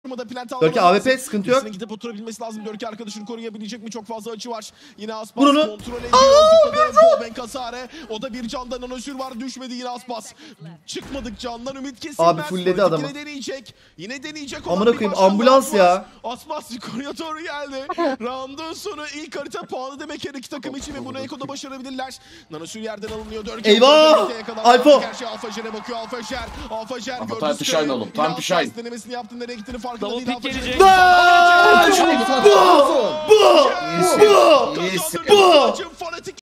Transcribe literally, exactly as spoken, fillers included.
Dörke A W P sıkıntı yok. Gidip oturabilmesi lazım. Dörke arkadaşını koruyabilecek mi? Çok fazla açı var. Yine Aspas Bunu. kontrol ediyor. Boben Kasare. O da bir candan Nanosür var. Düşmedi yine Aspas. Çıkmadık candan ümit kesilmez. Abi fullledi adamı. Yine deneyecek. Yine deneyecek. Amına koyayım ambulans ya. Aspas yukarıya doğru geldi. Round'un sonu ilk harita pahalı demek her iki takım için ve bunu Eko'da başarabilirler. Nanosür yerden alınıyor. Dörke. Eyvah! Alfa. Her şey Alfajer'e bakıyor. Alfajer. Alfajer gördü. Time to shine oğlum. Time to shine. Denemesini yaptı. Nereye gittiğini farkında Double değil. pick gelecek. Bu! Bu! Bu! Bu!